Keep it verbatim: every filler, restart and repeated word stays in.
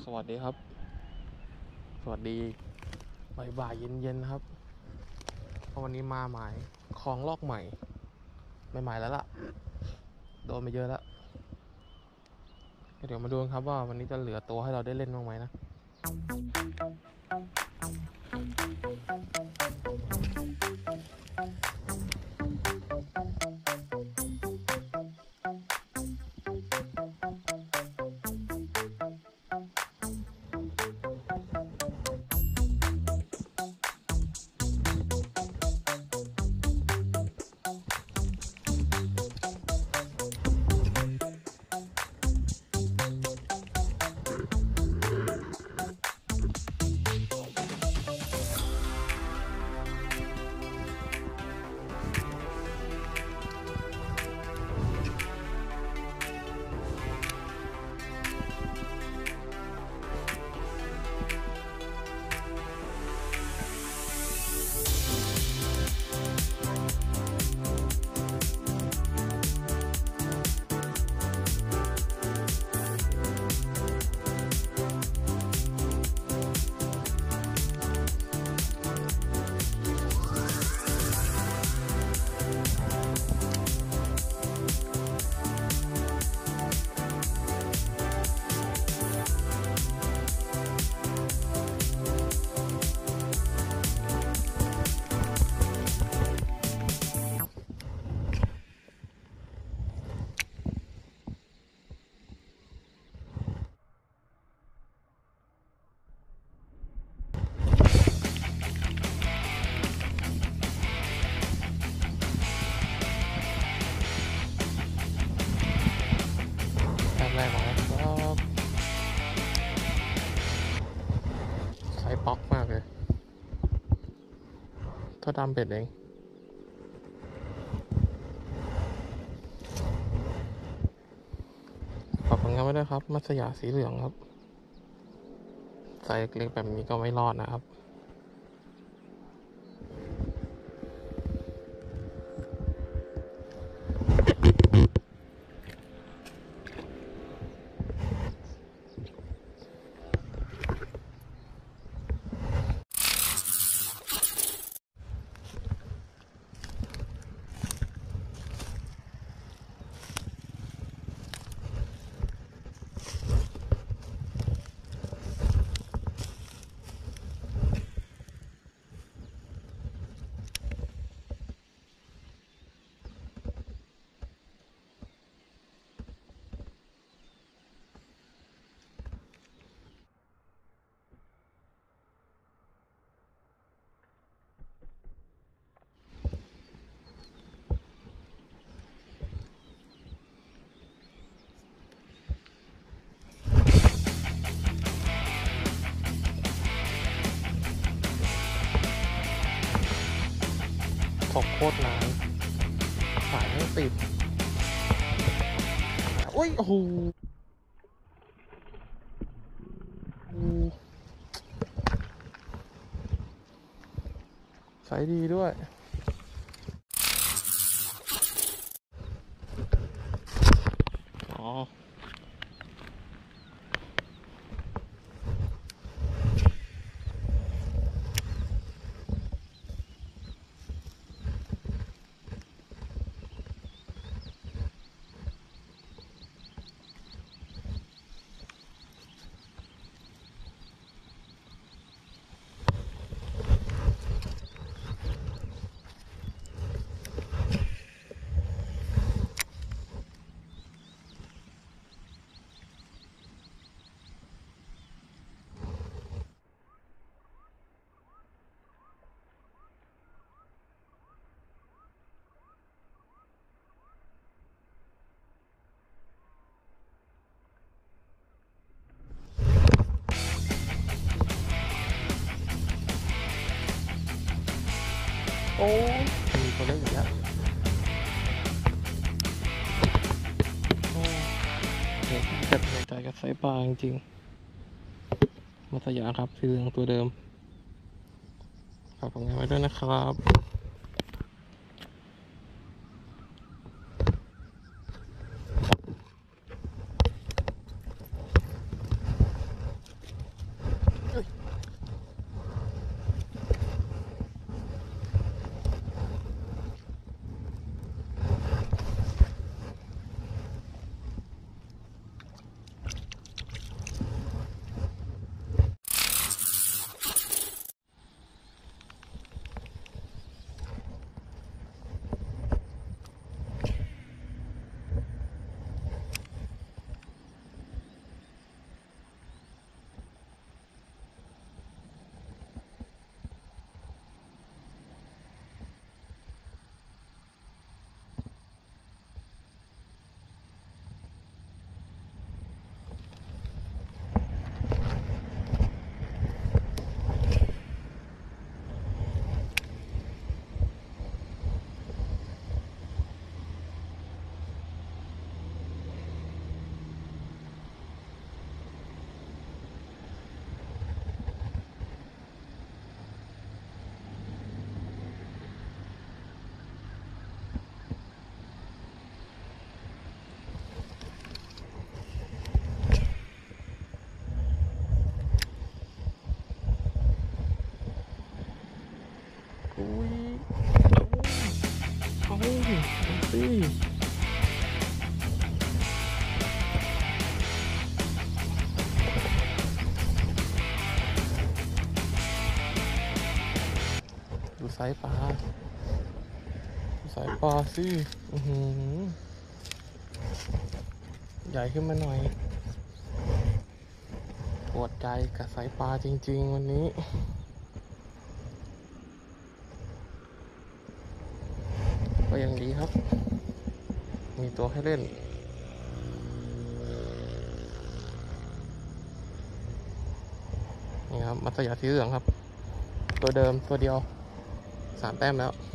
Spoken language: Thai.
วัสดีครับสวัสดีบ่ายๆเย็นๆครับเพราะวันนี้มาใหม่คลองลอกใหม่ไม่ใหม่แล้วล่ะโดนไปเยอะแล้วเดี๋ยวมาดูกันครับว่าวันนี้จะเหลือตัวให้เราได้เล่นบ้างไหมนะแรกๆนะครับใช้ป๊อกมากเลยถ้าดำเป็ดเองฝากผลงานไว้ด้วยครับมัสยาสีเหลืองครับไซส์เล็กๆแบบนี้ก็ไม่รอดนะครับตกโคตรนานสายไม่ติดโอ้ยโอ้โหสายดีด้วยอ๋อโอ้มีตัวเล็กอีกแล้วโอ้เด็กเจ็บในใจกับสายปลาจริงๆมัสยาครับสีเหลืองตัวเดิมฝากผลงานไว้ด้วยนะครับอุ้ยเอาเอาสิดูไซส์ปลาดูไซส์ปลาสิอือหือใหญ่ขึ้นมาหน่อยปวดใจกับไซส์ปลาจริงๆวันนี้ก็ยังดีครับมีตัวให้เล่นนี่ครับมัตสยาสีเหลืองครับตัวเดิมตัวเดียวสามแต้มแล้ว